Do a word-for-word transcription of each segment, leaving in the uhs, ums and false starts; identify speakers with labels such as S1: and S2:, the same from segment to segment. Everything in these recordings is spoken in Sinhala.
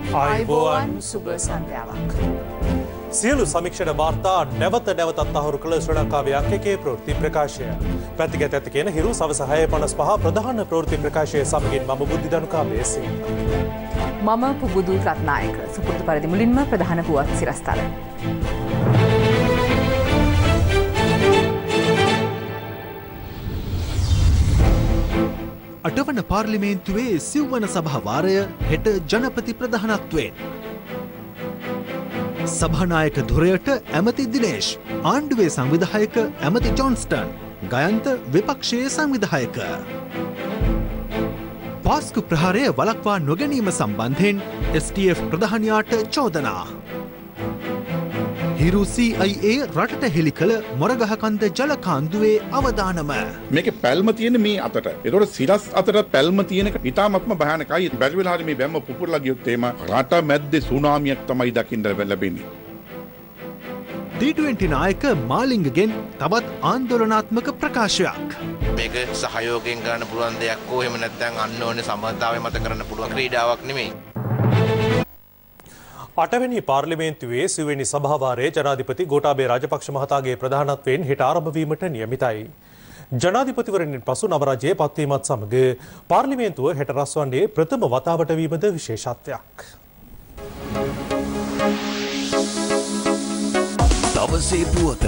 S1: ආයුබෝවන් සුබ සන්ධ්‍යාවක්. සියලු සමීක්ෂණ වාර්තා නැවත නැවතත් අහුරු කළ ශ්‍රී ලංකාවේ අංක එකේ ප්‍රවෘත්ති ප්‍රකාශය. පැතිකැත ඇති කියන හිරු සවස හය පනස් පහ ප්‍රධාන ප්‍රවෘත්ති ප්‍රකාශය සමගින් මම බුද්ධි දනුකා මේසී.
S2: මම පුබුදු රත්නායක. සුපුරුදු පරිදි මුලින්ම ප්‍රධාන පුවත් සිරස්තල.
S3: අටවන පාර්ලිමේන්තුවේ සිව්වන සභාවාරය හෙට ජනපති ප්‍රධානත්වයෙන්. සභානායක ධුරයට ඇමති දිනේෂ්, ආණ්ඩුවේ සංවිධායක ඇමති ජොන්ස්ටන්, ගයන්ත විපක්ෂයේ සංවිධායක. පාස්කු ප්‍රහාරය වළක්වා නොගැනීම සම්බන්ධයෙන් එස් ටී එෆ් ප්‍රධානියාට චෝදනා. හිරු සී අයි ඒ රටට හෙළි කළ මොරගහකන්ද ජලකාන්දුවේ අවදානම.
S4: මේකේ පැල්ම තියෙන මේ අතට. ඒතකොට සිරස් අතට පැල්ම තියෙන එක ඉතාමත්ම භයානකයි. බැරි වෙලා හරි මේ බැම්ම පුපුරලා ගියොත් එහෙම රට මැද්දේ සුනාමියක් තමයි දකින්න ලැබෙන්නේ.
S3: ඩී ට්වෙන්ටි නායක මාලිංගගෙන් තවත් ආందోලනාත්මක ප්‍රකාශයක්.
S5: මේක සහයෝගයෙන් ගන්න පුළුවන් දෙයක් හෝ එහෙම නැත්නම් අන්න ඕනේ සම්බන්ධතාවය මත කරන්න පුළුවන් ක්‍රීඩාවක් නෙමෙයි.
S1: අටවැනි පාර්ලිමේන්තුවේ සිව්වෙනි සභාවාරයේ ජනාධිපති ගෝඨාභය රාජපක්ෂ මහතාගේ ප්‍රධානත්වයෙන් හෙට ආරම්භ වීමට නියමිතයි. ජනාධිපතිවරණයෙන් පසු නව රජයේ පත්වීමත් සමග පාර්ලිමේන්තුව හෙට රැස්වන්නේ ප්‍රථම වතාවට වීමද විශේෂත්වයක්.
S3: දවසේ පුවත.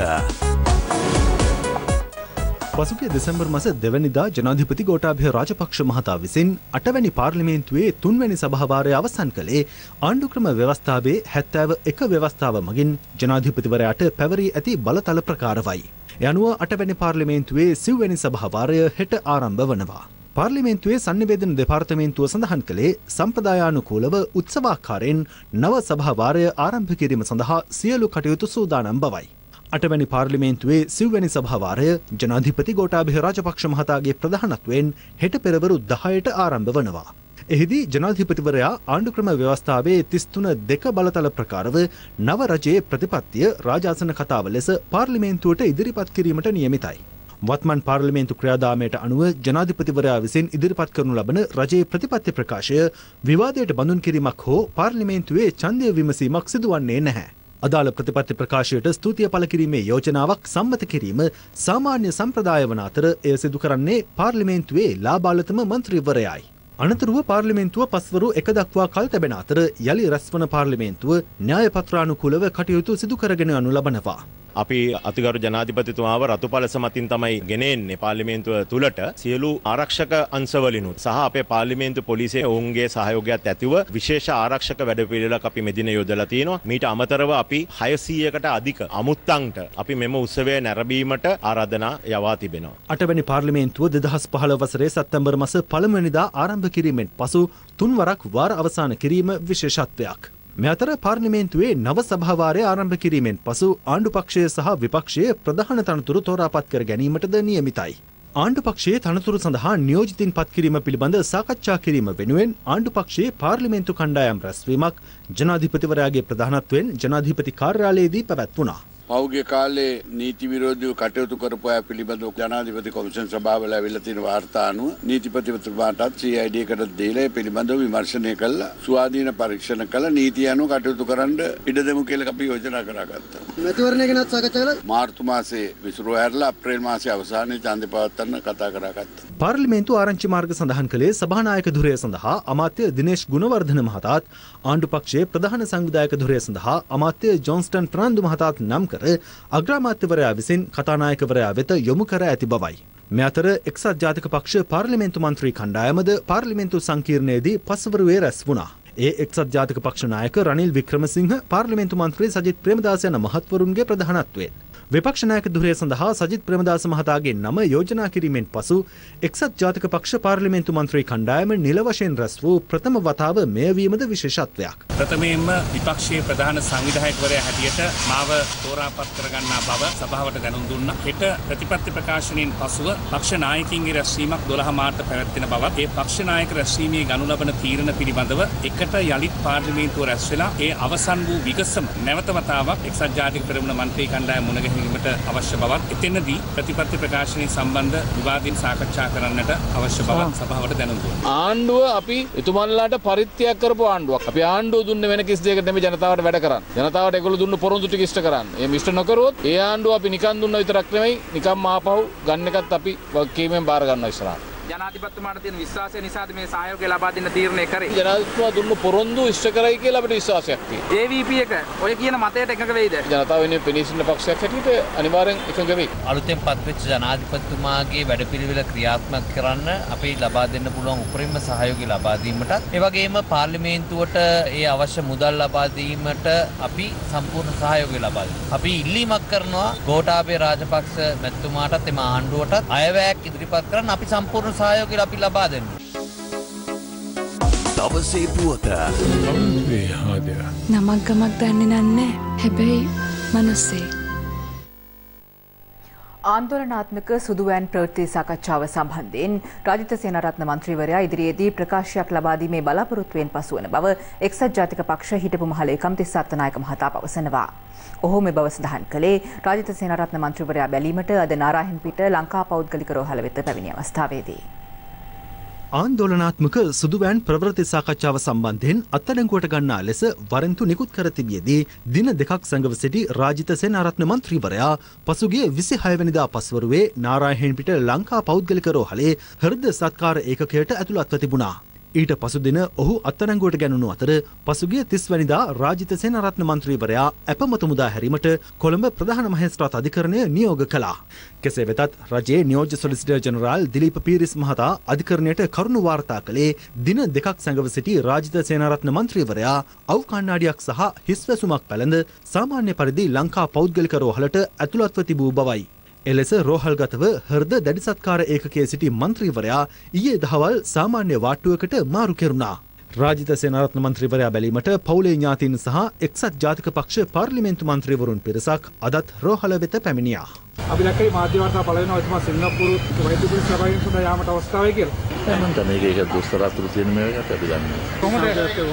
S3: පසුගිය දෙසැම්බර් මාස දෙවැනිදා ජනාධිපති ගෝඨාභය රාජපක්ෂ මහතා විසින් අටවැනි පාර්ලිමේන්තුවේ තුන්වැනි සභාවාරය අවසන් කළේ ආණ්ඩුක්‍රම ව්‍යවස්ථාවේ හැත්තෑව එක ව්‍යවස්ථාව මගින් ජනාධිපතිවරයාට පැවරී ඇති බලතල ප්‍රකාරවයි. ඒ අනුව අටවැනි පාර්ලිමේන්තුවේ සිව්වැනි සභාවාරය හෙට ආරම්භ වනවා. පාර්ලිමේන්තුවේ සංනිවේදන දෙපාර්තමේන්තුව සඳහන් කළේ සම්ප්‍රදායානුකූලව උත්සවාකාරයෙන් නව සභාවාරය ආරම්භ කිරීම සඳහා සියලු කටයුතු සූදානම් බවයි. අටවැනි පාර්ලිමේන්තුවේ සිව්වැනි සභාවාරය ජනාධිපති ගෝඨාභය රාජපක්ෂ මහතාගේ ප්‍රධානත්වයෙන් හෙට පෙරවරු දහයට ආරම්භ වනවා. එහිදී ජනාධිපතිවරයා ආණ්ඩුක්‍රම ව්‍යවස්ථාවේ තිස් තුන දෙක බලතල ප්‍රකාරව නව රජයේ ප්‍රතිපත්තිය රාජාසන කතාව ලෙස පාර්ලිමේන්තුවට ඉදිරිපත් කිරීමට නියමිතයි. වත්මන් පාර්ලිමේන්තු ක්‍රියාදාමයට අනුව ජනාධිපතිවරයා විසින් ඉදිරිපත් කරනු ලබන රජයේ ප්‍රතිපත්ති ප්‍රකාශය විවාදයට බඳුන් කිරීමක් හෝ පාර්ලිමේන්තුවේ ඡන්දය විමසීමක් සිදුවන්නේ නැහැ. අදාළ ප්‍රතිපත්ති ප්‍රකාශයට ස්තුතිය පළ කිරීමේ යෝජනාවක් සම්මත කිරීම සාමාන්‍ය සම්ප්‍රදාය වන අතර එය සිදු කරන්නේ පාර්ලිමේන්තුවේ ලාබාලතම මන්ත්‍රීවරයායි. අනතුරුව පාර්ලිමේන්තුව පස්වරු එක දක්වා කල් තැබෙන අතර යළි රැස්වන පාර්ලිමේන්තුව න්‍යාය පත්‍රානුකූලව කටයුතු සිදු කරගෙන යනු ලබනවා.
S6: අපි අතිගරු ජනාධිපතිතුමාව රතුපලස මතින් තමයි ගෙනෙන්නේ පාර්ලිමේන්තුව තුලට සියලු ආරක්ෂක අංශවලිනුත් සහ අපේ පාර්ලිමේන්තු පොලිසිය ඔවුන්ගේ සහයෝගයත් ඇතිව විශේෂ ආරක්ෂක වැඩපිළිවෙලක් අපි මෙදින යොදලා තියෙනවා. මීට අමතරව අපි හයසීයකට අධික අමුත්තන්ට අපි මෙම උත්සවය නැරඹීමට ආරාධනා යවා තිබෙනවා.
S3: අටවැනි පාර්ලිමේන්තුව දෙදහස් පහළ වසරේ සැප්තැම්බර් මාස පළමුවැනිදා ආරම්භ කිරීමෙන් පසු තුන්වරක් වාර අවසන් කිරීම විශේෂත්වයක්. මේ අතර පාර්ලිමේන්තුවේ නව සභාවාරය ආරම්භ කිරීමෙන් පසු ආණ්ඩු පක්ෂය සහ විපක්ෂය ප්‍රධාන තනතුරු තෝරාපත් කර ගැනීමටද නියමිතයි. ආණ්ඩු පක්ෂයේ තනතුරු සඳහා නියෝජිතින් පත් කිරීම පිළිබඳ සාකච්ඡා කිරීම වෙනුවෙන් ආණ්ඩු පක්ෂයේ පාර්ලිමේන්තු කණ්ඩායම් රැස්වීමක් ජනාධිපතිවරයාගේ ප්‍රධානත්වයෙන් ජනාධිපති කාර්යාලයේදී පැවැත්වුණා.
S7: පෞද්ගලික කාලේ නීති විරෝධීව කටයුතු කරපු අය පිළිබඳව ජනාධිපති කොමිෂන් සභාවල ඇවිල්ලා තියෙන වාර්තා අනුව නීතිපතිතුමාටත් සී අයි ඩී එකට දීලා ඒ පිළිබඳව විමර්ශනය කළා. ස්වාධීන පරීක්ෂණ කළා. නීතිය අනුව කටයුතු කරන්න ඉඩ දෙමු කියලා අපි යෝජනා කරගත්තා.
S8: මැතිවරණය ගැනත් සාකච්ඡා කළා.
S7: මාර්තු මාසයේ විසිරුව හැරලා අප්‍රේල් මාසයේ අවසානයේ ඡන්දය පවත්වන්න කතා කරගත්තා.
S3: පාර්ලිමේන්තු ආරංචි මාර්ග සඳහන් කළේ සභානායක ධුරය සඳහා අමාත්‍ය දිනේෂ් ගුණවර්ධන මහතාත් ආණ්ඩු පක්ෂයේ ප්‍රධාන සංවිධායක ධුරය සඳහා අමාත්‍ය ජොන්ස්ටන් ප්‍රනාන්දු මහතාත් නම් කර අග්‍රාමාත්‍යවරයා විසින් කතානායකවරයා වෙත යොමු කර ඇති බවයි. මේ අතර එක්සත් ජාතික පක්ෂ පාර්ලිමේන්තු මන්ත්‍රී කණ්ඩායමද පාර්ලිමේන්තු සංකීර්ණයේදී පස්වරුවේ රැස් වුණා. ඒ එක්සත් ජාතික පක්ෂ නායක රනිල් වික්‍රමසිංහ පාර්ලිමේන්තු මන්ත්‍රී සජිත් ප්‍රේමදාස යන මහත්වරුන්ගේ ප්‍රධානත්වයෙන් විපක්ෂ නායක ධුරය සඳහා සජිත් ප්‍රේමදාස මහතාගේ නම යෝජනා කිරීමෙන් පසු එක්සත් ජාතික පක්ෂ පාර්ලිමේන්තු මන්ත්‍රී කණ්ඩායම නිල වශයෙන් රැස් වූ ප්‍රථම වතාව මෙය වීමද විශේෂත්වයක්.
S9: ප්‍රථමයෙන්ම විපක්ෂයේ ප්‍රධාන සංවිධායකවරයා හැටියට මාව තෝරාපත් කරගන්නා බව සභාවට දැනුම් දුන්නා. හෙට ප්‍රතිපත්ති ප්‍රකාශනයෙන් පසුව පක්ෂ නායකින්ගේ රැස්වීමක් දොළහ මාර්තු පැවැත්වෙන බවත් ඒ පක්ෂ නායක රැස්වීමේ ගනු ලබන තීරණ පිළිබඳව එකට යලිත් පාර්ලිමේන්තුව රැස් වෙලා ඒ අවසන් වූ විගසම නැවත වතාවක් එක්සත් ජාතික පෙරමුණ මන්ත්‍රී කණ්ඩායම මුණ ගැහිලා කිරීමට අවශ්‍ය බවත් එතනදී ප්‍රතිපත්ති ප්‍රකාශනය සම්බන්ධ විවාදීන් සාකච්ඡා කරන්නට අවශ්‍ය බවත් සභාවට දැනුම් දුන්නා.
S8: ආණ්ඩුව අපි එතුමන්ලාට පරිත්‍යාග කරපු ආණ්ඩුවක්. අපි ආණ්ඩුව දුන්නේ වෙන කිසි දෙයකට නෙමෙයි ජනතාවට වැඩ කරන්න. ජනතාවට ඒගොල්ලෝ දුන්න පොරොන්දු ටික ඉෂ්ට කරන්න. ඒ මිෂ්ට නොකරොත් ඒ ආණ්ඩුව අපි නිකන් දුන්න විතරක් නෙමෙයි නිකන් ආපහු ගන්න එකත් අපි වගකීමෙන් බාර ගන්නවා ඉස්සරහට.
S10: ජනාධිපතිතුමාට තියෙන විශ්වාසය නිසාද මේ සහයෝගය ලබා දෙන්න තීරණය කරේ.
S8: ජනාධිපතිතුමා දුන්න පොරොන්දු ඉෂ්ට කරයි කියලා අපිට විශ්වාසයක් තියෙනවා.
S10: ඒ වී පී එක ඔය කියන මතයට එකඟ වෙයිද?
S8: ජනතාව වෙනුවෙන් පෙනී සිටින පක්ෂයක් හැටියට අනිවාර්යෙන් එකඟ වෙයි.
S11: අලුතෙන් පත්වෙච්ච ජනාධිපතිතුමාගේ වැඩපිළිවෙල ක්‍රියාත්මක කරන්න අපි ලබා දෙන්න පුළුවන් උපරිම සහයෝගය ලබා දීමටත් ඒ වගේම පාර්ලිමේන්තුවට ඒ අවශ්‍ය මුදල් ලබා දීමට අපි සම්පූර්ණ සහයෝගය ලබා දෙනවා. අපි ඉල්ලීමක් කරනවා ගෝඨාභය රාජපක්ෂ මැතිතුමාටත් එම ආණ්ඩුවටත් අයවැයක් ඉදිරිපත් කරන්න අපි සම්පූර්ණ සහයෝගය අපි ලබා දෙන්න.
S12: දවසේ පුවත
S13: නමක් ගමක් දන්නේ නන්නේ හැබැයි මනුස්සේ
S2: ආන්දෝලනාත්මක සුදුවෑන් ප්‍රවෘත්ති සාකච්ඡාව සම්බන්ධයෙන් රාජිත සේනාරත්න මන්ත්‍රීවරයා ඉදිරියේදී ප්‍රකාශයක් ලබා දීමේ බලාපොරොත්තුවෙන් පසුවන බව එක්සත් ජාතික පක්ෂ හිටපු මහලේකම් තිස්ස අත්තනායක මහතා පවසනවා. ඔහු මේ බව සඳහන් කළේ රාජිත සේනාරත්න මන්ත්‍රීවරයා බැලීමට අද නාරායන්පිට ලංකා පෞද්ගලික රෝහල වෙත පැමිණි අවස්ථාවේදී
S3: ආන්දෝලනාත්මක සුදුවෑන් ප්‍රවෘත්ති සාකච්ඡාව සම්බන්ධයෙන් අත්අඩංගුවට ගන්නා ලෙස වරෙන්තු නිකුත් කර තිබියදී දින දෙකක් සැඟව සිටි රාජිත සේනාරත්න මන්ත්‍රීවරයා පසුගිය විසිහය වෙනිදා පස්වරුවේ නාරායන්පිට ලංකා පෞද්ගලික රෝහලේ හෘද සත්කාර ඒකකයට ඇතුළත්ව තිබුණා. ඊට පසුදින ඔහු අත්අඩංගුවට ගැනුණු අතර පසුගිය තිස් වැනිදා රාජිත සේනාරත්න මන්ත්‍රීවරයා ඇපමත මුදා හැරීමට කොළඹ ප්‍රධාන මහේස්ත්‍රාත් අධිකරණය නියෝග කළා. කෙසේ වෙතත් රජයේ නියෝජ්‍ය සොලිසිටර් ජෙනරාල් දිලීප පීරිස් මහතා අධිකරණයට කරුණු වාර්තා කළේ දින දෙකක් සැඟව සිටි රාජිත සේනාරත්න මන්ත්‍රීවරයා අවු කණ්ණාඩියක් සහ හිස්වැසුමක් පැළඳ සාමාන්‍ය පරිදි ලංකා පෞද්ගලික රෝහලට ඇතුළත්ව තිබූ බවයි. එලෙස රෝහල්ගතව හෘද දැඩි සත්කාර ඒකකයේ සිටි මන්ත්‍රීවරයා ඊයේ දහවල් සාමාන්‍ය වාට්ටුවකට මාරු කෙරුණා. රාජිත සේනාරත්න මන්ත්‍රීවරයා බැලීමට පවුලේ ඥාතීන් සහ එක්සත් ජාතික පක්ෂ පාර්ලිමේන්තු මන්ත්‍රීවරුන් පිරිසක් අදත් රෝහල වෙත පැමිණියා.
S14: අපි දැක්කේ මාධ්‍ය වාර්තා පළ වෙනවා එතුමා සිංගප්පූරු වෛද්‍ය පොලිස් සභාවෙන් සඳහා යාමට අවස්ථාවයි කියලා.
S15: මම තමයි මේක ඒක දොස්තර අතුරු තියෙන මේකට අපි දන්නේ.
S14: කොහොමද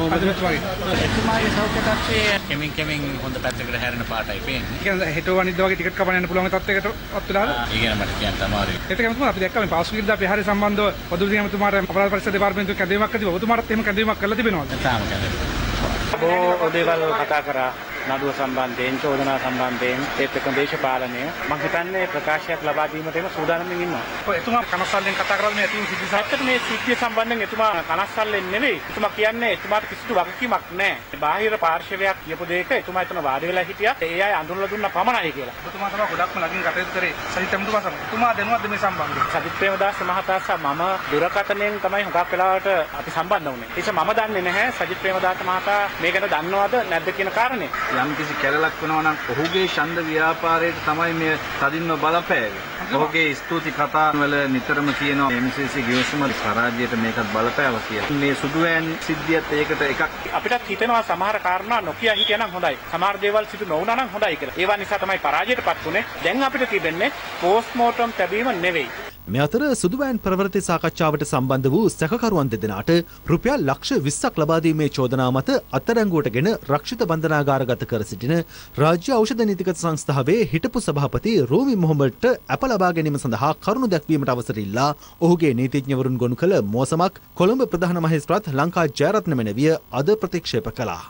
S14: එතුමාගේ සෞඛ්‍ය තත්ත්වයේ
S9: කෙමින් කෙමින් හොඳ පැත්තකට හැරෙන පාටයි පේන්නේ.
S14: ඒ කියන්නේ හෙට වනිද්දා වගේ ටිකට් කපන්න යන්න පුළුවන් තත්ත්වයකට පත් වෙලාද?
S9: ඒ කියන්නේ මට කියන්න අමාරුයි.
S14: ඒත් කැමතුමා අපි දැක්කා මේ පාසුගිරිදා අපි හරිය සම්බන්ධව පොදුරු දිනමතුමාට අපරාධ පරීක්ෂා දෙපාර්තමේන්තුවේ කැඳවීමක් ඇතිව ඔබතුමාටත් එහෙම කැඳවීමක් කරලා තිබෙනවද?
S9: තාම කැඳවීමක්.
S16: බොහෝ දේවල් කතා කරා නඩුව සම්බන්ධයෙන් චෝදනා සම්බන්ධයෙන් ඒත් එක්ක දේශපාලනය මම හිතන්නේ ප්‍රකාශයක් ලබා දීමට එම සූදානම්ෙන් ඉන්නවා.
S14: ඔය එතුමා කනස්සල්ලෙන් කතා කරලා මේ ඇතින් සිද්ධි
S16: සත්‍යට මේ සිද්ධිය සම්බන්ධයෙන් එතුමා කනස්සල්ලෙන් නෙවෙයි. එතුමා කියන්නේ එතුමාට කිසිදු වගකීමක් නැහැ. බාහිර පාර්ශවයක් කියපු දෙයක එතුමා එතන වාඩි වෙලා හිටියා. ඒ අය අඳුරලා දුන්න පමණයි කියලා.
S14: එතුමා තමයි ගොඩක්ම ළඟින් කටයුතු කරේ. සජිත් එතුමා සමග. එතුමා දැනුවත්ද මේ සම්බන්ධයෙන්?
S16: සජිත් ප්‍රේමදාස මහතා සහ මම දුරකථනයෙන් තමයි හුඟක් වෙලාවට අපි සම්බන්ධ වුණේ. ඒක මම දන්නේ නැහැ සජිත් ප්‍රේමදාස මහතා මේ ගැන දන්නවද නැද්ද කියන කාරණේ.
S17: යම් කිසි කැලලක් වෙනවා නම් ඔහුගේ ඡන්ද ව්‍යාපාරයට තමයි මේ තදින්ම බලපෑවේ. ඔහුගේ ස්තුති කතා වල නිතරම කියනවා එම් සී සී ගිවිසුම සරාජ්‍යයට මේකත් බලපෑවා කියලා. මේ සුදුවෑන් සිද්ධියත් ඒකට එකක්.
S16: අපිටත් හිතෙනවා සමහර කාරණා නොකිය හිටියා නම් හොඳයි. සමහර දේවල් සිදු නොවුණා නම් හොඳයි කියලා. ඒවා නිසා තමයි පරාජයටපත් වුනේ. දැන් අපිට තිබෙන්නේ පෝස්ට්මෝර්ටම් තැබීම නෙවෙයි.
S3: මේ අතර සුදුවෑන් ප්‍රවෘත්ති සාකච්ඡාවට සම්බන්ධ වූ සැකකරුවන් දෙදෙනාට රුපියල් ලක්ෂ විස්සක් ලබා දීමේ චෝදනා මත අත්අඩංගුවටගෙන රක්ෂිත බන්ධනාගාරගත කර සිටින රාජ්‍ය ඖෂධ නීතිගත සංස්ථාවේ හිටපු සභාපති රෝමි මොහොමඩ්ට අප ලබා ගැනීම සඳහා කරුණු දැක්වීමට අවසර ඉල්ලා ඔහුගේ නීතිඥවරුන් ගොනු කළ මෝසමක් කොළඹ ප්‍රධාන මහේස්ත්‍රාත් ලංකා ජයරත්න මෙනවිය අද ප්‍රතික්ෂේප කළා.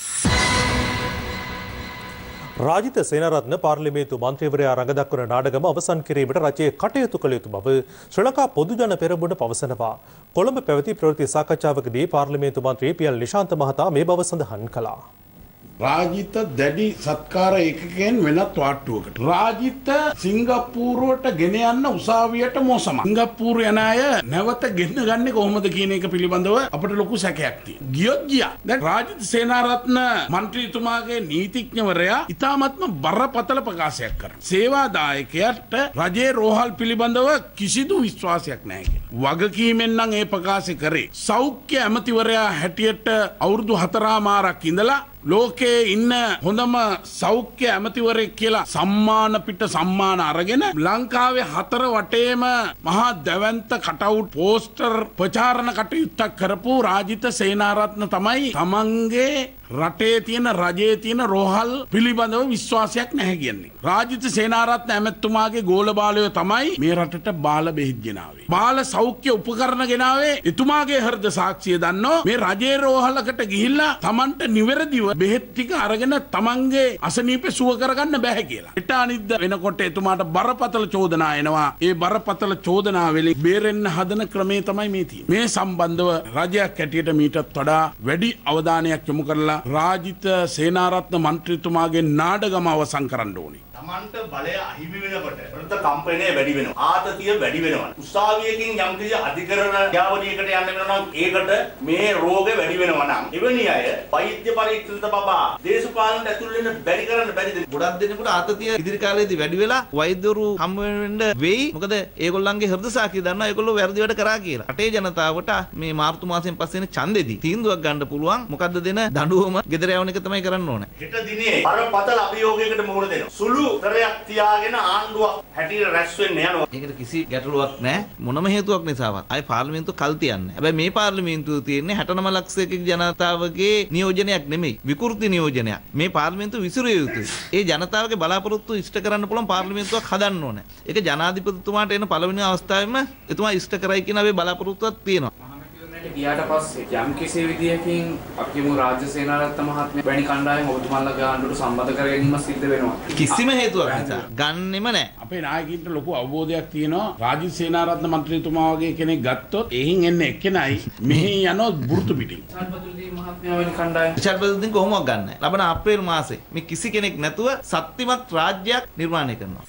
S1: රාජිත සේනාරත්න පාර්ලිමේන්තු මන්ත්‍රීවරයා රඟ දක්වන නාඩගම අවසන් කිරීමට රජයේ කටයුතු කළ යුතු බව ශ්‍රී ලංකා පොදුජන පෙරමුණ පවසනවා. කොළඹ පැවති ප්‍රවෘත්ති සාකච්ඡාවකදී පාර්ලිමේන්තු මන්ත්‍රී පී.එල්. නිශාන්ත මහතා මේ බව සඳහන් කළා.
S7: රාජිත දැඩි සත්කාර ඒකකයෙන් වෙනත් වාට්ටුවකට. රාජිත සිංගප්පූරුවට ගෙන යන්න උසාවියට මෝසමක්. සිංගප්පූරු යන අය නැවත ගෙන ගන්නේ කොහොමද කියන එක පිළිබඳව අපිට ලොකු සැකයක් තියෙනවා. ගියොත් ගියා. දැන් රාජිත සේනාරත්න මන්ත්‍රීතුමාගේ නීතිඥවරයා ඉතාමත්ම බරපතල ප්‍රකාශයක් කරනවා. සේවාදායකයාට රජයේ රෝහල් පිළිබඳව කිසිදු විශ්වාසයක් නැහැ කියලා. වගකීමෙන් නම් ඒ ප්‍රකාශය කරේ. සෞඛ්‍ය ඇමතිවරයා හැටියට අවුරුදු හතරමාරක් ඉඳලා ලෝකයේ ඉන්න හොඳම සෞඛ්‍ය ඇමතිවරයෙක් කියලා සම්මාන පිට සම්මාන අරගෙන ලංකාවේ හතර වටේම මහා දැවැන්ත කටවුට් පෝස්ටර් ප්‍රචාරණ කටයුත්තක් කරපු රාජිත සේනාරත්න තමයි තමන්ගේ
S12: රටේ තියෙන රජයේ තියෙන රෝහල් පිළිබඳව විශ්වාසයක් නැහැ කියන්නේ. රාජිත සේනාරත්න ඇමැතුමාගේ ගෝල බාලයෝ තමයි මේ රටට බාල බෙහෙත් ගෙනාවේ. බාල සෞඛ්‍ය උපකරණ ගෙනාවේ එතුමාගේ හෘද සාක්ෂිය දන්නෝ මේ රජයේ රෝහලකට ගිහිල්ලා Tamanට නිවැරදිව බෙහෙත් ටික අරගෙන Tamanගේ අසනීප සුව කරගන්න බෑ කියලා. ඊට අනිද්දා වෙනකොට එතුමාට බරපතල චෝදනා එනවා. ඒ බරපතල චෝදනා වලින් බේරෙන්න හදන ක්‍රමේ තමයි මේ තියෙන්නේ. මේ සම්බන්ධව රජයක් හැටියට මීටත් වඩා වැඩි අවධානයක් යොමු කරලා රාජිත සේනාරත්න මන්ත්‍රීතුමාගේ නාඩගම අවසන් කරන්න ඕනේ.
S18: තමන්ට බලය අහිමි වෙනකොට වෘත කම්පනය වැඩි වෙනවා. ආතතිය වැඩි වෙනවා. උසාවියකින් යම්කිසි අධිකරණ යාවලියකට යන්න වෙනවා නම් ඒකට මේ රෝගේ වැඩි වෙනවා නම් එවැනි අය වෛද්‍ය පරීක්ෂණයට බබා දේශපාලනට ඇතුල් වෙන්න බැරි කරන්න බැරිද?
S17: ගොඩක් දෙනෙකුට ආතතිය ඉදිරි කාලේදී වැඩි වෙලා වෛද්‍යවරු හම්බ වෙන්න වෙයි. මොකද ඒගොල්ලන්ගේ හෘද සාක්ෂිය දන්නවා ඒගොල්ලෝ වැරදි වැඩ කරා කියලා. රටේ ජනතාවට මේ මාර්තු මාසයෙන් පස්සේ එන ඡන්දෙදී තීන්දුවක් ගන්න පුළුවන්. මොකද්ද දෙන දඬුවම ගෙදර යවන එක තමයි කරන්න ඕනේ.
S18: හෙට දිනේ බරපතල අභියෝගයකට මුහුණ දෙනවා. සුළු කරයක් තියාගෙන ආණ්ඩුවක් හැටියට රැස් වෙන්න යනවා.
S17: ඒකට කිසි ගැටලුවක් නැහැ. මොනම හේතුවක් නිසාවත්. ආයේ පාර්ලිමේන්තුව කල් තියන්නේ. හැබැයි මේ පාර්ලිමේන්තුව තියෙන්නේ හැට නව ලක්ෂයක ජනතාවගේ නියෝජනයක් නෙමෙයි. විකෘති නියෝජනයක්. මේ පාර්ලිමේන්තුව විසිරිය යුතුයි. ඒ ජනතාවගේ බලාපොරොත්තු ඉෂ්ට කරන්න පුළුවන් පාර්ලිමේන්තුවක් හදන්න ඕනේ. ඒක ජනාධිපතිතුමාට එන පළවෙනි අවස්ථාවෙම එතුමා ඉෂ්ට කරයි කියන අපේ බලාපොරොත්තුවක් තියෙනවා.
S10: ගියාට පස්සේ යම් කිසි විදියකින් අපිම රාජ්‍ය සේනාරත්න මහත්මයා වැනි කණ්ඩායම ඔබතුමාලා ගානට සම්බන්ධ කර ගැනීම සිද්ධ වෙනවා.
S17: කිසිම හේතුවක් නිසා ගන්නෙම නැහැ.
S12: අපේ නායකයින්ට ලොකු අවබෝධයක් තියෙනවා. රාජිත සේනාරත්න මන්ත්‍රීතුමා වගේ කෙනෙක් ගත්තොත් එහින් එන්නේ එක්කෙනයි මෙහි යනවා බුරුතු පිටින්.
S10: සල්පතුල්දී මහත්මයා වැනි කණ්ඩායම
S17: සල්පතුල්දී කොහොමවත් ගන්නෑ. ලබන අප්‍රේල් මාසේ මේ කිසි කෙනෙක් නැතුව ශක්තිමත් රාජ්‍යයක් නිර්මාණය කරනවා.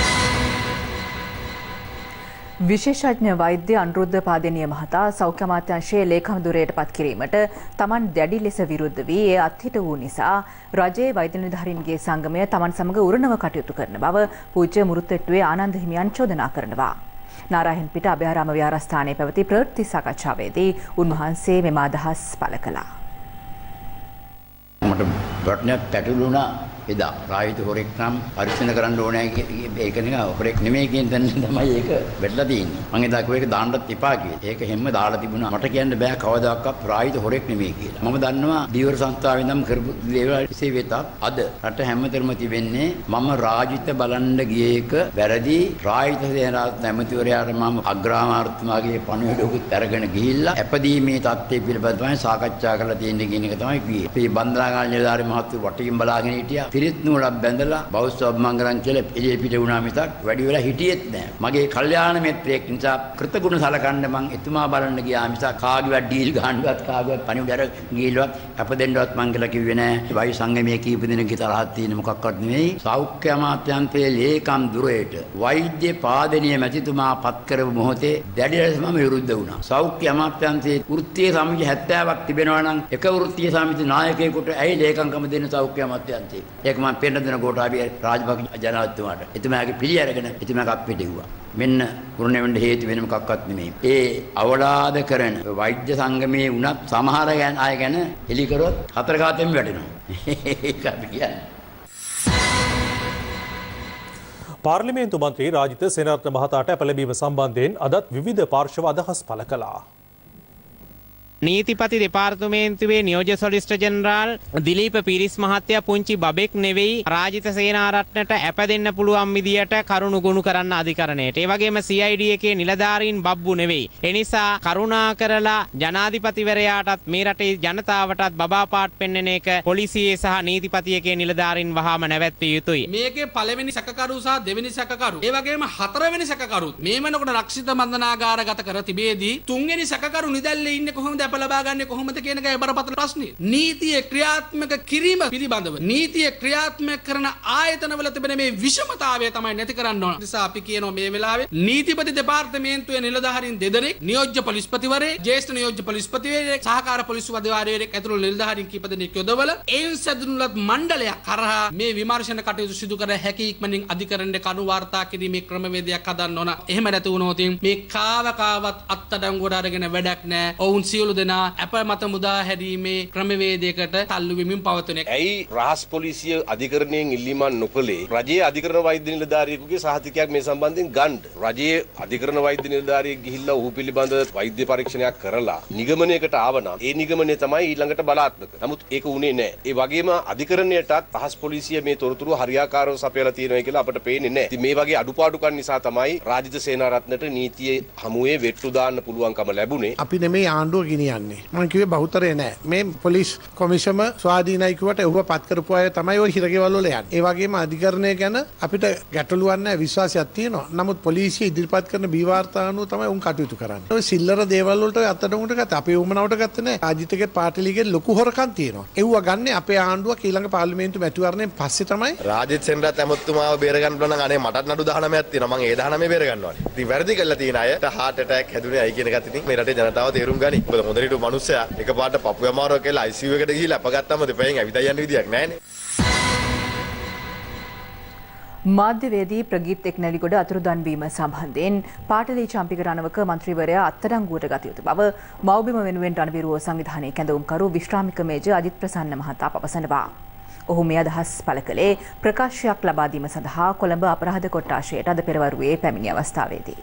S2: විශේෂඥ වෛද්‍ය අනුරුද්ධ පාදනීය මහතා සෞඛ්‍ය අමාත්‍යාංශයේ ලේකම් ධුරයට පත් කිරීමට තමන් දැඩි ලෙස විරුද්ධ වී ඒ අත්හිට වූ නිසා රජයේ වෛද්‍ය නිලධාරීන්ගේ සංගමය තමන් සමග උරණව කටයුතු කරන බව පූජ්‍ය මුරුත්තෙට්ටුවේ ආනන්ද හිමියන් චෝදනා කරනවා. නාරායන් පිට අභයාරාම විහාරස්ථානයේ පැවති ප්‍රවෘත්ති සාකච්ඡාවේදී උන්වහන්සේ මෙම අදහස් පළ කළා.
S19: මට ප්‍රඥාවක් පැටළුණා එදා රාජිත හොරෙක් නම් පරික්ෂණ කරන්න ඕනේ ඒක නෙක හොරෙක් නෙමෙයි කියන තැන තමයි ඒක වැටලා තියෙන්නේ. මම එදා කිව්ව එක දාන්නත් එපා කියලා. ඒක හැම දාලා තිබුණා. මට කියන්න බෑ කවදාකවත් රාජිත හොරෙක් නෙමෙයි කියලා. මම දන්නවා දීවර සංස්ථාවේ නම් කරපු දේවල් විශ්ේ වෙතත් අද රට හැමතැනම තිබෙන්නේ මම රාජිත බලන්න ගියේ එක වැරදි. රාජිත සේනාරත්න ඇමතිවරයාට මම අග්‍රාමාත්‍යතුමාගේ පණිවිඩයකුත් අරගෙන ගිහිල්ලා අපදීමේ தත්ත්වය පිළිබඳව තමයි සාකච්ඡා කරලා තියෙන්නේ කියන එක තමයි කිව්වේ. අපි බන්දනාගාන නිලධාරී මහත්තුරු වටකින් බලාගෙන හිටියා. පිරිත් නූලක් බැඳලා බෞද්ධ මංගලම් කියලා එළිය පිට වුණා මිසක් වැඩි වෙලා හිටියෙත් නෑ. මගේ කල්යාණ මිත්‍රයෙක් නිසා කෘතගුණ සලකන්න මං එතුමා බලන්න ගියා මිසක් කාගේවත් ඩීල් ගන්නවත් කාගේවත් පණිවිඩ ගිහිල්ලවත් අපදෙන්නවත් මං කියලා කිව්වේ නෑ. වයි සංගමයේ කීප දෙනෙක්ගේ තරහක් තියෙන මොකක්වත් නෙවෙයි. සෞඛ්‍ය අමාත්‍යාංශයේ ලේකම් ධුරයට වෛද්‍ය පාදනීය මැතිතුමා පත් කරපු මොහොතේ දැඩි ලෙස මම විරුද්ධ වුණා. සෞඛ්‍ය අමාත්‍යාංශයේ වෘත්තීය සමිති හැත්තෑවක් තිබෙනවා නම් එක වෘත්තීය සමිති නායකයෙකුට ඇයි ලේකම්කම දෙන්න සෞඛ්‍ය අමාත්‍යාංශයේ? ඒක මම පෙන්න දෙන ගෝඨාභය රාජපක්ෂ ජනාධිපතිතුමාට එතුමාගේ පිළි අරගෙන එතුමාට අපිටෙව්වා. මෙන්න කුරුණේ වෙන්න හේතු වෙන මොකක්වත් නෙමෙයි. ඒ අවලාද කරන වෛද්‍ය සංගමයේ වුණත් සමහර අය ගැන එලි කරොත් හතර කාතෙන් වැටෙනවා. ඒක අපි කියන්නේ.
S1: පාර්ලිමේන්තු මන්ත්‍රී රාජිත සේනාරත්න මහතාට අප ලැබීම සම්බන්ධයෙන් අදත් විවිධ පාර්ශව අදහස් පළ කළා.
S20: නීතිපති දෙපාර්තමේන්තුවේ නියෝජ්‍ය සොලිසිටර් ජෙනරාල් දිලීප පීරිස් මහත්තයා පුංචි බබෙක් නෙවෙයි රාජිත සේනාරත්නට ඇප දෙන්න පුළුවන් විදියට කරුණු ගොනු කරන්න අධිකරණයට. ඒ වගේම සී අයි ඩී එකේ නිලධාරීන් බබ්බු නෙවෙයි. ඒ නිසා කරුණා කරලා ජනාධිපතිවරයාටත් මේ රටේ ජනතාවටත් බබා පාට් පෙන්වන එක පොලිසියේ සහ නීතිපතියකේ නිලධාරීන් වහාම නැවැත්විය යුතුයි.
S21: මේකේ පළවෙනි සැකකරු සහ දෙවෙනි සැකකරු ඒ වගේම හතරවෙනි සැකකරුත් මේ වෙනකොට රක්ෂිත බන්ධනාගාරගත කර තිබේදී තුන්වෙනි සැකකරු නිදැල්ලේ ඉන්නේ කොහොමද අප ලබා ගන්නේ කොහොමද කියන එකයි බරපතල ප්‍රශ්නේ. නීතිය ක්‍රියාත්මක කිරීම පිළිබඳව නීතිය ක්‍රියාත්මක කරන ආයතනවල තිබෙන මේ විෂමතාවය තමයි නැති කරන්න ඕන. නිසා අපි කියනවා මේ වෙලාවේ නීතිපති දෙපාර්තමේන්තුවේ නිලධාරීන් දෙදෙනෙක්, නියෝජ්‍ය පොලිස්පතිවරයෙක්, ජ්‍යෙෂ්ඨ නියෝජ්‍ය පොලිස්පතිවරයෙක්, සහකාර පොලිස් අධිකාරිවරයෙක් ඇතුළු නිලධාරීන් කීප දෙනෙක් යොදවල එයින් සැදුනුලත් මණ්ඩලයක් කරහා මේ විමර්ශන කටයුතු සිදු කර හැකි ඉක්මනින් අධිකරණයට කණු වාර්තා කිරීමේ ක්‍රමවේදයක් හදන්න ඕන. එහෙම නැති වුණොත් මේ කාව කාවත් අත්අඩංගුවට අරගෙන වැඩක් නැහැ. ඔවුන් සියලු දෙනා අප මත මුදා හැරීමේ ක්‍රමවේදයකට තල්ලු වෙමින් පවතින එක.
S4: ඇයි රහස් පොලිසිය අධිකරණයෙන් ඉල්ලීමක් නොකළේ රජයේ අධිකරණ වෛද්‍ය නිලධාරියෙකුගේ සහතිකයක් මේ සම්බන්ධයෙන් ගන්න? රජයේ අධිකරණ වෛද්‍ය නිලධාරියෙක් ගිහිල්ලා ඔහු පිළිබඳ වෛද්‍ය පරීක්ෂණයක් කරලා නිගමනයකට ආවනම් ඒ නිගමනය තමයි ඊළඟට බලාත්මක. නමුත් ඒක උනේ නැහැ. ඒ වගේම අධිකරණයටත් රහස් පොලිසිය මේ තොරතුරු හරියාකාරව සපයලා තියෙනවා කියලා අපිට පේන්නේ නැහැ. ඉතින් මේ වගේ අඩුපාඩුකම් නිසා තමයි රාජිත සේනාරත්නට නීතියේ හමුවේ වෙට්ටු දාන්න පුළුවන්කම ලැබුණේ.
S22: අපි නෙමෙයි ආණ්ඩුව ගෙනියන්නේ. මම කිව්වේ බහුතරය නෑ. මේ පොලිස් කොමිෂම ස්වාධීනයි කිව්වට ඒව පත් කරපු අය තමයි ওই හිරගෙවල් වල යන්නේ. ඒ වගේම අධිකරණය ගැන අපිට ගැටලුවක් නැහැ, විශ්වාසයක් තියෙනවා. නමුත් පොලිසිය ඉදිරිපත් කරන බී වාර්තා අනුව තමයි උන් කටයුතු කරන්නේ. ඔය සිල්ලර දේවල් වලට අතට උන්ට ගත්ත අපේ උමනාවට ගත්තේ නැහැ. රාජිතගේ පාර්ටි ලීගේ ලොකු හොරකම් තියෙනවා. ඒව ගන්නේ අපේ ආණ්ඩුව ඊළඟ පාර්ලිමේන්තු මැතිවරණයෙන් පස්සේ තමයි.
S23: රාජිත් සෙනරත් ඇමතුමාව බේර ගන්න පුළුවන් නම් අනේ මටත් නඩු දහනමයක් තියෙනවා. මම ඒ දහනමේ බේර ගන්නවා. ඉතින් වැරදි කළා තියෙන අයට heart attack හැදුනේ අය කියන එකත් ඉතින් මේ රටේ ජනතාව තේරුම් ගනි. මොකද හොඳට හිටපු මිනිස්සයා එකපාරට පපුව අමාරුවක් කියලා I C U එකට ගිහිල්ලා අපගත්තම දෙපැයෙන් ඇවිදලා යන්න විදියක් නැහැනේ.
S2: මාධ්‍යවේදී ප්‍රගීත් එක්නැලිගොඩ අතුරුදන් වීම සම්බන්ධයෙන් පාටලී චම්පික රණවක මන්ත්‍රීවරයා අත්අඩංගුවට ගත යුතු බව මව්බිම වෙනුවෙන් රණවිරුව සංවිධානයේ කැඳවුම්කරු විශ්‍රාමික මේජර් අජිත් ප්‍රසන්න මහතා පවසනවා. ඔහු මේ අදහස් පළ කළේ ප්‍රකාශයක් ලබා දීම සඳහා කොළඹ අපරාධ කොට්ටාශයට අද පෙරවරුවේ පැමිණි අවස්ථාවේදී.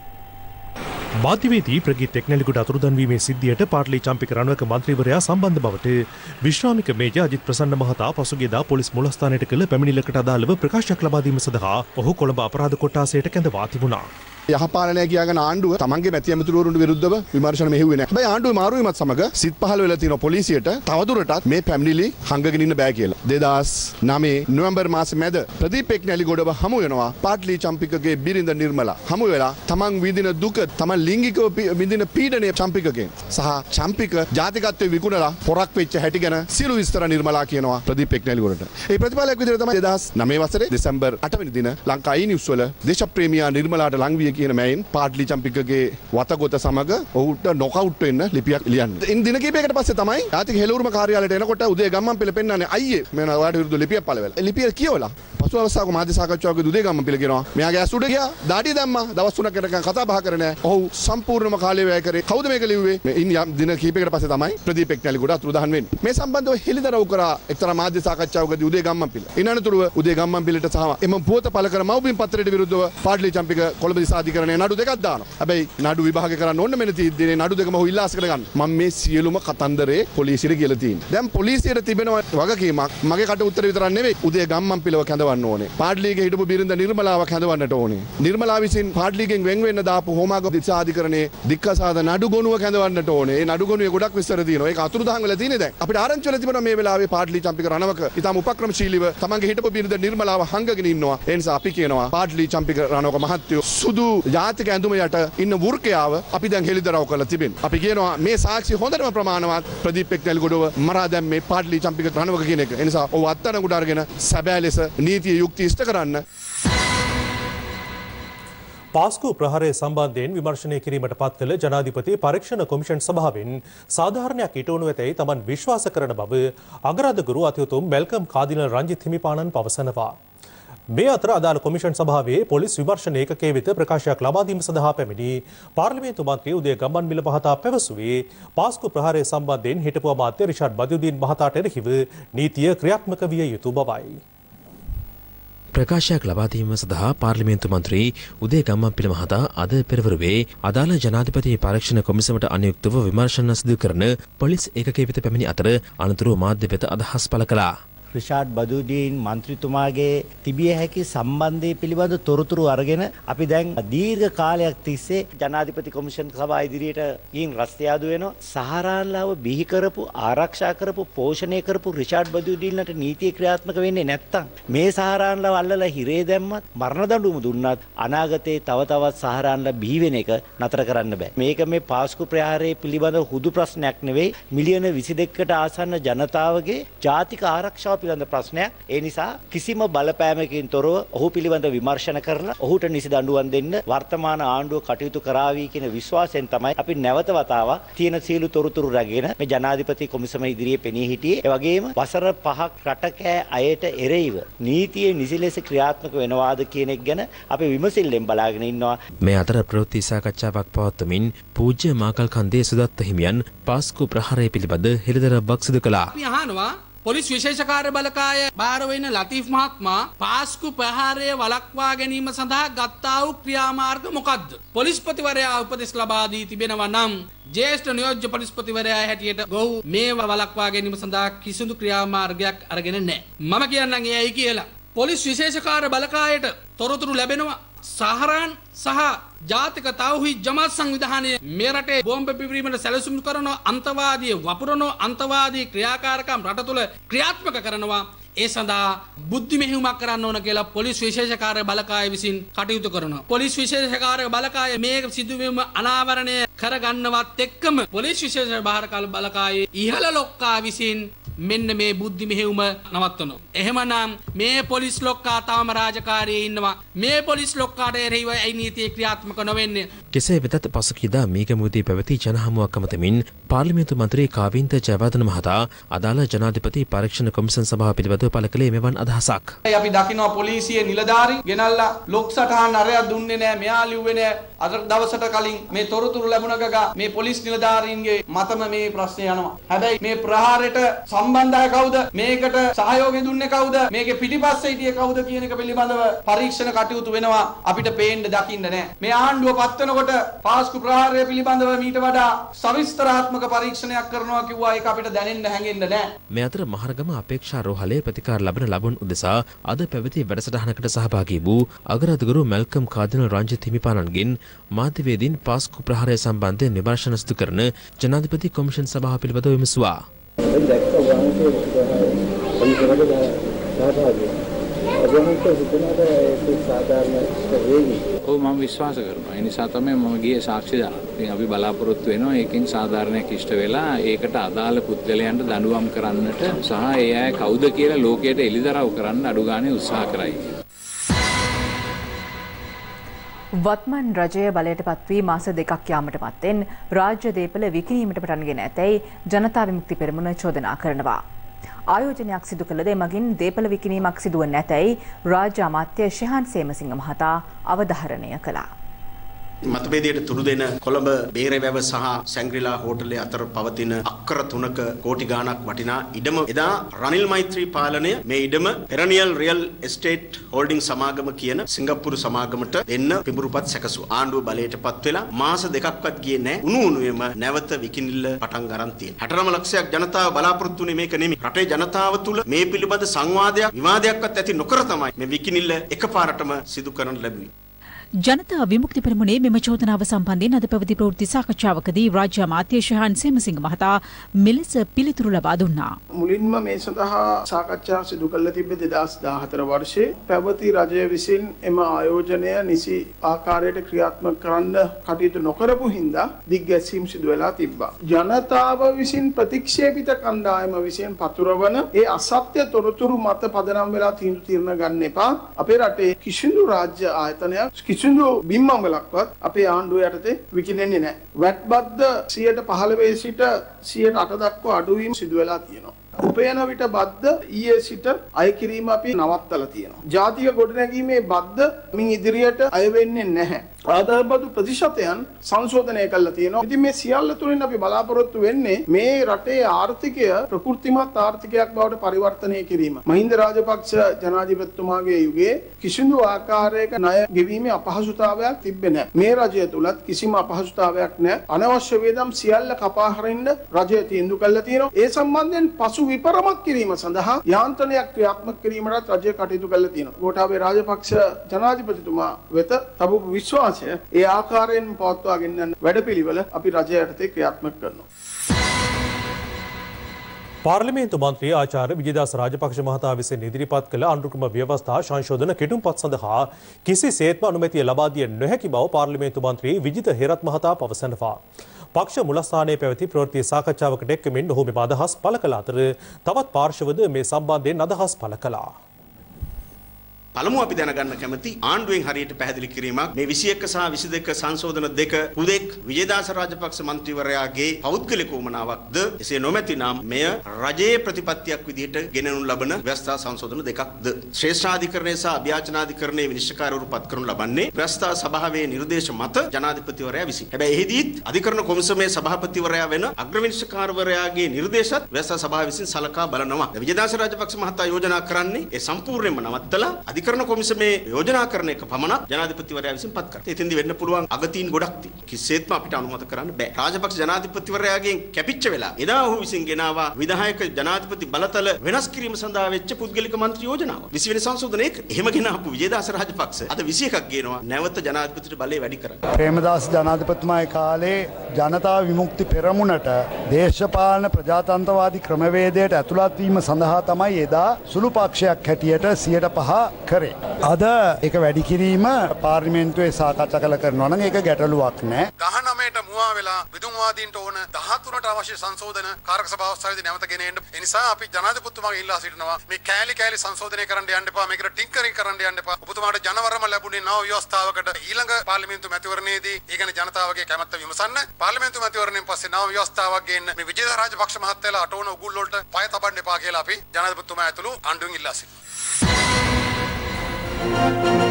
S1: මාධ්‍යවේදී ප්‍රගීත් එක්නැලිගොඩ අතුරුදන් වීමේ සිද්ධියට පාටලී චම්පික රණවක මන්ත්‍රීවරයා සම්බන්ධ බවට විශ්‍රාමික මේජර් අජිත් ප්‍රසන්න මහතා පසුගියදා පොලිස් මුලස්ථානයට කළ පැමිණිල්ලකට අදාළව ප්‍රකාශයක් ලබා දීම සඳහා ඔහු කොළඹ අපරාධ කොට්ටාශයට කැඳවා තිබුණා.
S24: යහපාලනය කියාගෙන ආණ්ඩුව තමන්ගේ මැති ඇමතිවරුන්ට විරුද්ධව විමර්ශන මෙහෙව්වේ නැහැ. හැබැයි ආණ්ඩුවේ මාරු වීමත් සමග සිත් පහළ වෙලා තියෙන පොලිසියට තවදුරටත් මේ පැමිණිලි හංගගෙන ඉන්න බෑ කියලා. දෙදහස් නවය නොවැම්බර් මාසේ මැද ප්‍රදීප් එක්නැලිගොඩව හමු වෙනවා පාටලී චම්පිකගේ බිරිඳ නිර්මලා. හමු වෙලා තමන් විඳින දුක, තමන් ලිංගිකව විඳින පීඩනය චම්පිකගෙන් සහ චම්පික ජාතිකත්වයේ විකුණලා පොරක් වෙච්ච හැටි ගැන සියලු විස්තර නිර්මලා කියනවා ප්‍රදීප් එක්නැලිගොඩට. ඒ ප්‍රතිඵලයක් විදිහට තමයි දෙදහස් නවය වසරේ දෙසැම්බර් අට වෙනි දින ලංකා යි නිවුස් වල දේශප්‍රේමියා නිර්මලාට ලං විය කියන මෑයින් පාටලී චම්පිකගේ වතගොත සමග ඔහුට නොකවුට් වෙන්න ලිපියක් ලියන්නේ. ඉන් දින කිහිපයකට පස්සේ තමයි ජාතික හෙළවුරුම කාර්යාලයට එනකොට උදේ ගම්මන්පිල පෙන්නන්නේ අයියේ මෙන්න ඔයාලට විරුද්ධ ලිපියක් පළ වෙලා. ලිපිය කියවලා පසු අවස්ථාවක මාධ්‍ය සාකච්ඡාවකදී උදේ ගම්මන්පිල කියනවා මෙයාගේ ඇස් උඩ ගියා දාඩිය දැම්මා දවස් තුනක් යනකම් කතා බහ කරේ නැහැ. ඔහු සම්පූර්ණම කාලය වැය කරේ. කවුද මේක ලිව්වේ? මේ ඉන් දින කිහිපයකට පස්සේ තමයි ප්‍රදීප් එක්නැලිගොඩ අතුරුදහන් වෙන්නේ. මේ සම්බන්ධව හෙළිදරව් කරා එක්තරා මාධ්‍ය සාකච්ඡාවකදී උදේ ගම්මන්පිල. ඉන් අනතුරුව උදේ ගම්මන්පිලට සහ එම පුවත පළ කර මව්බිම් පත්‍රයට විරුද්ධව පාටලී චම්පික කොළඹ දිසාධිකරණයේ නඩු දෙකක් දානවා. හැබැයි නඩු විභාග කරන්න ඕන මෙන්න තියෙන්නේ නඩු දෙකම ඔහු ඉල්ලාස් කරගන්න. මම මේ සියලුම කතන්දරේ පොලිසියට කියලා තියෙනවා. දැන් පොලිසියට තිබෙන වගකීමක් මගේ කට උත්තර විතරක් නෙවෙයි උදේ ගම්මන්පිලව කැඳවන්න ඕනේ. පාටලීගේ හිටපු බිරිඳ නිර්මලාව කැඳවන්නට ඕනේ. නිර්මලා විසින් පාටලීගෙන් වෙන් වෙන්න දාපු හෝමාගම දිසාධිකරණයේ දික්කසාද නඩු ගොනුව කැඳවන්නට ඕනේ. ඒ නඩු ගොනුවේ ගොඩක් විස්තර තියෙනවා. ඒක අතුරුදහන් වෙලා තියෙන්නේ දැන්. අපිට ආරංචි වෙලා තිබෙනවා මේ වෙලාවේ පාටලී චම්පික රණවක ඊටම උපක්‍රමශීලීව තමන්ගේ හිටපු බිරිඳ නිර්මලාව හංගගෙන ඉන්නවා. ඒ නිසා අපි කියනවා පාටලී චම්පික රණවක මහත්තයෝ සුදු ජාතික ඇඳුම යට ඉන්න වෘකයාව අපි දැන් හෙළිදරව් කරලා තිබෙනවා. අපි කියනවා මේ සාක්ෂි හොඳටම ප්‍රමාණවත් ප්‍රදීප් එක්නැලිගොඩව මරා දැම්මේ පාටලී චම්පික රණවක කියන එක. ඒ නිසා ඔව් අත්අඩංගුවට අරගෙන සැබෑ ලෙස නීතිය යුක්ති ඉෂ්ට කරන්න.
S1: පාස්කු ප්‍රහාරය සම්බන්ධයෙන් විමර්ශනය කිරීමට පත් කළ ජනාධිපති පරීක්ෂණ කොමිෂන් සභාවෙන් සාධාරණයක් ඉටුවනු ඇතැයි තමන් විශ්වාස කරන බව අගරාධගුරු අතිඋතුම් මැල්කම් කාදිනල් රංජිත් හිමිපාණන් පවසනවා. මේ අතර අදාළ කොමිෂන් සභාවේ පොලිස් විමර්ශන ඒකකයේ වෙත ප්‍රකාශයක් ලබා දීම සඳහා පැමිණි පාර්ලිමේන්තු මන්ත්‍රී උදය ගම්මන්විල මහතා පැවසුවේ පාස්කු ප්‍රහාරය සම්බන්ධයෙන් හිටපු අමාත්‍ය රිෂාඩ් බදියුදීන් මහතාට එරෙහිව නීතිය ක්‍රියාත්මක විය යුතු බවයි.
S25: ප්‍රකාශයක් ලබා දීම සඳහා පාර්ලිමේන්තු මන්ත්‍රී උදය ගම්මන්පිල මහතා අද පෙරවරුවේ අදාළ ජනාධිපති පරීක්ෂණ කොමිසමට අනුයුක්තව විමර්ශන සිදු කරන පොලිස් ඒකකයේ වෙත පැමිණි අතර අනතුරුව මාධ්‍ය වෙත අදහස් පළ කළා.
S26: රිෂාඩ් බදුදීන් මන්ත්‍රීතුමාගේ තිබිය හැකි සම්බන්ධය පිළිබඳ තොරතුරු අරගෙන අපි දැන් දීර්ඝ කාලයක් තිස්සේ ජනාධිපති කොමිෂන් සභාව ඉදිරියට ගින් රස්තියාදු වෙනවා. සහරාන්ලාව බිහි කරපු ආරක්ෂා කරපු පෝෂණය කරපු රිෂාඩ් බදුදීන්ට නීතිය ක්‍රියාත්මක වෙන්නේ නැත්තම් මේ සහරාන්ලාව අල්ලලා හිරේ දැම්මත් මරණ දඬුවම දුන්නත් අනාගතේ තව තවත් සහරාන්ලා බිහි වෙන එක නතර කරන්න බෑ. මේක මේ පාස්කු ප්‍රහාරයේ පිළිබඳ හුදු ප්‍රශ්නයක් නෙවෙයි. මිලියන විසි දෙකකට ආසන්න ජනතාවගේ ජාතික ආරක්ෂාව පිළිබඳ ප්‍රශ්නයක්. ඒ නිසා කිසිම බලපෑමකින් තොරව ඔහු පිළිබඳ විමර්ශන කරලා ඔහුට නිසි දඬුවම් දෙන්න වර්තමාන ආණ්ඩුව කටයුතු කරાવી කියන විශ්වාසයෙන් තමයි අපි නැවත වතාවක් තියෙන සියලු තොරතුරු රැගෙන මේ ජනාධිපති කොමිසම ඉදිරියේ පෙනී හිටියේ. ඒ වගේම වසර පහක් රටකෑ අයට එරෙහිව නීතියේ නිසි ලෙස ක්‍රියාත්මක වෙනවාද කියන එක ගැන අපි විමසිල්ලෙන් බලාගෙන ඉන්නවා.
S25: මේ අතර ප්‍රවෘත්ති සාකච්ඡාවක් පවත්වමින් පූජ්‍ය මාකල් කන්දේ සුදත්ත හිමියන් පාස්කු ප්‍රහාරය පිළිබඳ හෙළිදරව්වක් සිදු කළා.
S21: අපි අහනවා පොලිස් විශේෂ කාර්ය බලකාය බාර වෙන ලතීෆ් මහත්මයා පාස්කු ප්‍රහාරය වළක්වා ගැනීම සඳහා ගත්තා වූ ක්‍රියාමාර්ග මොකක්ද? පොලිස්පතිවරයා උපදෙස් ලබා දී තිබෙනවා නම් ජ්‍යෙෂ්ඨ නියෝජ්‍ය පොලිස්පතිවරයා හැටියට ඔහු මේව වළක්වා ගැනීම සඳහා කිසිදු ක්‍රියාමාර්ගයක් අරගෙන නැහැ. මම කියන්නම් එයයි කියලා. පොලිස් විශේෂ කාර්ය බලකායට තොරතුරු ලැබෙනවා සහරාන් සහ ජාතික තවහිද් ජමාත් සංවිධානය මේ රටේ බෝම්බ පිපිරීමට සැලසුම් කරන අන්තවාදී වපුරන අන්තවාදී ක්‍රියාකාරකම් රට තුළ ක්‍රියාත්මක කරනවා. ඒ සඳහා බුද්ධි මෙහෙයුමක් කරන්න ඕන කියලා පොලිස් විශේෂ කාර්ය බලකාය විසින් කටයුතු කරනවා. පොලිස් විශේෂ කාර්ය බලකාය මේ සිදුවීම අනාවරණය කරගන්නවත් එක්කම පොලිස් විශේෂ බාරකාල බලකායේ ඉහළ ලොක්කා විසින් මෙන්න මේ බුද්ධි මෙහෙයුම නවත්තනවා. එහෙමනම් මේ පොලිස් ලොක්කා තාම රාජකාරියේ ඉන්නවා. මේ පොලිස් ලොක්කාට එරෙහිව ඒ නීතිය ක්‍රියාත්මක නොවෙන්නේ.
S25: කෙසේ වෙතත් පසුගියදා මීගමුවේදී පැවති ජනහමුවක් අමතමින් පාර්ලිමේන්තු මන්ත්‍රී කාවින්ත ජයවර්ධන මහතා අදාළ ජනාධිපති පරීක්ෂණ කොමිසම් සභාව පිළිබඳව පළ කළේ මෙවන් අදහසක්.
S21: අපි දකිනවා පොලිසියේ නිලධාරීන් ගෙනල්ලා ලොක් සටහන් අරයක් දුන්නේ නැහැ, මෙයා ලිව්වේ නැහැ. අද දවසට කලින් මේ තොරතුරු ලැබුණ ගගා මේ පොලිස් නිලධාරීන්ගේ මතම මේ ප්‍රශ්නේ යනවා. හැබැයි මේ ප්‍රහාරයට සම්බන්ධය කවුද? මේකට සහයෝගය දුන්නේ කවුද? මේකේ පිටිපස්සේ හිටියේ කවුද කියන එක පිළිබඳව පරීක්ෂණ කටයුතු වෙනවා. අපිට පේන්න දකින්න නැහැ. මේ ආණ්ඩුව පත් වෙනකොට පාස්කු ප්‍රහාරය පිළිබඳව මීට වඩා සවිස්තරාත්මක පරීක්ෂණයක් කරනවා කිව්වා. ඒක අපිට දැනෙන්න හැංගෙන්න නැහැ.
S25: මේ අතර මහරගම අපේක්ෂා රෝහලේ ප්‍රතිකාර ලබන ලබන උදෙසා අද පැවති වැඩසටහනකට සහභාගී වූ අගරාධකරු මැල්කම් කාදිනල් රංජිත් හිමිපාණන්ගෙන් මාධ්‍යවේදීන් පාස්කු ප්‍රහාරය සම්බන්ධයෙන් විමර්ශන සිදු කරන ජනාධිපති කොමිෂන් සභාව පිළිබඳව විමසුවා.
S10: ඔව් මම විශ්වාස කරනවා. ඒ නිසා තමයි මම ගියේ සාක්ෂි දාන්න. ඉතින් අපි බලාපොරොත්තු වෙනවා ඒකෙන් සාධාරණයක් ඉෂ්ට වෙලා ඒකට අදාළ පුද්ගලයන්ට දඬුවම් කරන්නට සහ ඒ අය කවුද කියලා ලෝකයට එළිදරව් කරන්න අඩු ගානේ උත්සාහ කරයි.
S2: වත්මන් රජය බලයට පත්වී මාස දෙකක් යාමට මත්තෙන් රාජ්‍ය දේපල විකිණීමට පටන්ගෙන ඇතැයි ජනතා විමුක්ති පෙරමුණ චෝදනා කරනවා. ආයෝජනයක් සිදු කළ දෙමගින් දේපල විකිණීමක් සිදුව නැතැයි රාජ්‍ය අමාත්‍ය ශිහාන් සේමසිංහ මහතා අවධාරණය කළා.
S5: මතභේදයට තුඩු දෙන කොළඹ බේරවැව සහ සැංග්‍රීලා හෝටලේ අතර පවතින අක්කර තුනක කෝටි ගාණක් වටිනා ඉඩම එදා රනිල් මෛත්‍රී පාලනය මේ ඉඩම පෙරනියල් රියල් එස්ටේට් හෝල්ඩින් සමාගම කියන සිංගප්පූරු සමාගමට දෙන්න පිඹුරුපත් සැකසුවා. ආණ්ඩුව බලයට පත් වෙලා මාස දෙකක්වත් ගියේ නැහැ. උණු උණුවේම නැවත විකිණිල්ල පටන් ගන්න තියෙනවා. හැටනම ලක්ෂයක් ජනතාව බලාපොරොත්තු වෙන්නේ මේක නෙමෙයි. රටේ ජනතාව තුල මේ පිළිබඳ සංවාදයක් විවාදයක්වත් ඇති නොකර තමයි මේ විකිණිල්ල එකපාරටම සිදු කරන්න ලැබුවේ.
S6: ජනතා විමුක්ති පෙරමුණේ මෙම චෝදනාව සම්බන්ධයෙන් අද පැවති ප්‍රවෘත්ති සාකච්ඡාවකදී රාජ්‍ය අමාත්‍ය ශිහාන් සේමසිංහ මහතා මෙලෙස පිළිතුරු ලබා දුන්නා.
S8: මුලින්ම මේ සඳහා සාකච්ඡා සිදු කළ තිබෙ දෙදහස් දාහතර වර්ෂයේ පැවති රජය විසින් එම ආයෝජනය නිසි ආකාරයට ක්‍රියාත්මක කරන්න කටයුතු නොකරපු හින්දා දිග්ගැසීම් සිදු වෙලා තිබ්බා. ජනතාව විසින් ප්‍රතික්ෂේපිත කණ්ඩායම විසින් පතුරවන ඒ අසත්‍ය තොරතුරු මත පදනම් වෙලා තීන්දුව తీරන ගන්න එපා. අපේ රටේ කිසිදු රාජ්‍ය ආයතනයක් කිසිදු බිම්මංගලක්වත් අපේ ආණ්ඩුව යටතේ විකිණෙන්නේ නැහැ. වැට් බද්ද සියයට පහළොව සිට සියයට අට දක්වා අඩුවීම සිදු වෙලා තියෙනවා. උපයන විට බද්ද ඊයේ සිට අය කිරීම අපි නවත්තලා තියෙනවා. ජාතික ගොඩනැගීමේ බද්ද මින් ඉදිරියට අය වෙන්නේ නැහැ. ආදායබදු ප්‍රතිශතයන් සංශෝධනය කළා තියෙනවා. ඉතින් මේ සියල්ල තුලින් අපි බලාපොරොත්තු වෙන්නේ මේ රටේ ආර්ථිකය ප්‍රකෘතිමත් ආර්ථිකයක් බවට පරිවර්තනය කිරීම. මහින්ද රාජපක්ෂ ජනාධිපතිතුමාගේ යුගයේ කිසිදු ආකාරයක ණය ගෙවීමේ අපහසුතාවයක් තිබෙන්නේ නැහැ. මේ රජය තුලත් කිසිම අපහසුතාවයක් නැහැ. අනවශ්‍ය වේදම් සියල්ල කපා හරින්න රජය තීන්දුව කළා තියෙනවා. ඒ සම්බන්ධයෙන් පසු විපරමක් කිරීම සඳහා යාන්ත්‍රණයක් ක්‍රියාත්මක කිරීමට රජය කටයුතු කළා තියෙනවා. ගෝඨාභය රාජපක්ෂ ජනාධිපතිතුමා වෙත තබපු විශ්වාසය ඒ ආකාරයෙන් පවත්වාගෙන යන වැඩපිළිවෙල අපි රජය යටතේ ක්‍රියාත්මක කරනවා.
S1: පාර්ලිමේන්තු මන්ත්‍රී ආචාර්ය විජේදාස රාජපක්ෂ මහතා විසින් ඉදිරිපත් කළ අනුක්‍රම ව්‍යවස්ථා සංශෝධන කෙටුම්පත් සඳහා කිසිසේත්ම අනුමැතිය ලබා දිය නොහැකි බව පාර්ලිමේන්තු මන්ත්‍රී විජිත හේරත් මහතා පවසනවා. පක්ෂ මුලස්ථානයේ පැවති ප්‍රවෘත්ති සාකච්ඡාවකට එක්කමින් ඔහු මෙම අදහස් පළ කළ අතර තවත් පාර්ශවද මේ සම්බන්ධයෙන් අදහස් පළ කළා.
S5: පළමුව අපි දැනගන්න කැමති ආණ්ඩුවෙන් හරියට පැහැදිලි කිරීමක් මේ විසි එක සහ විසි දෙක සංශෝධන දෙක හුදෙක් විජේදාස රාජපක්ෂ මන්ත්‍රීවරයාගේ පෞද්ගලික උමනාවක්ද එසේ නොමැතිනම් මෙය රජයේ ප්‍රතිපත්තියක් විදිහට ගෙනනු ලබන ව්‍යවස්ථා සංශෝධන දෙකක්ද ශ්‍රේෂ්ඨාධිකරණය සහ අභ්‍යාචනාධිකරණයේ විනිශ්චයකාරවරු පත් කරනු ලබන්නේ ව්‍යවස්ථා සභාවේ නිර්දේශ මත ජනාධිපතිවරයා විසින්. හැබැයි එහිදීත් අධිකරණ කොමිසමේ සභාපතිවරයා වෙන අග්‍ර විනිශ්චයකාරවරයාගේ නිර්දේශත් ව්‍යවස්ථා සභාව විසින් සලකා බලනවා. විජේදාස රාජපක්ෂ මහතා යෝජනා කරන්නේ ඒ සම්පූර්ණයෙන්ම නවත්තලා අධිකරණ කොමිසමේ යෝජනා කරන එක පමණක් ජනාධිපතිවරයා විසින් පත් කරනවා. එතෙන්දි වෙන්න පුළුවන් අගතීන් ගොඩක් තියෙනවා. කිසිසේත්ම අපිට අනුමත කරන්න බෑ. රාජපක්ෂ ජනාධිපතිවරයාගෙන් කැපිච්ච වෙලා එදා ඔහු විසින් ගෙනාවා විධායක ජනාධිපති බලතල වෙනස් කිරීම සඳහා වෙච්ච පුද්ගලික මන්ත්‍රී යෝජනාව. විසි වෙනි සංශෝධනයක එහෙම ගෙනාපු විජේදාස රාජපක්ෂ අද විසි එකක් ගේනවා නැවත ජනාධිපතිට බලය වැඩි කරන්න.
S9: ප්‍රේමදාස ජනාධිපතිතුමාගේ කාලේ ජනතා විමුක්ති පෙරමුණට දේශපාලන ප්‍රජාතන්ත්‍රවාදී ක්‍රමවේදයට ඇතුළත් වීම සඳහා තමයි එදා සුළු පක්ෂයක් හැටියට සියයට පහ කරේ. අද ඒක වැඩි කිරීම පාර්ලිමේන්තුවේ සාකච්ඡා කළ කරනවා නම් ඒක ගැටලුවක් නෑ.
S24: දහනවයට මුවා වෙලා විදුම්වාදීන්ට ඕන දහතුනට අවශ්‍ය සංශෝධන කාරක සභාව අවස්ථාවේදී නැවත ගෙන එන්න. ඒ නිසා අපි ජනාධිපතිතුමාගෙන් ඉල්ලා සිටිනවා මේ කෑලි කෑලි සංශෝධනය කරන්න යන්න එපා. මේකට ටින්කරින් කරන්න යන්න එපා. ඔබතුමාට ජනවරම ලැබුණේ නව ව්‍යවස්ථාවකට ඊළඟ පාර්ලිමේන්තු මැතිවරණයේදී ඒ කියන්නේ ජනතාවගේ කැමැත්ත විමසන්න. පාර්ලිමේන්තු මැතිවරණයෙන් පස්සේ නව ව්‍යවස්ථාවක් ගේන්න මේ විජේදාස රාජපක්ෂ මහත්තයලා අටවන උගුල් වලට පය තබන්න එපා කියලා අපි ජනාධිපතිතුමා ඇතුළු ආණ්ඩුවෙන් ඉල්ලා සිටිනවා.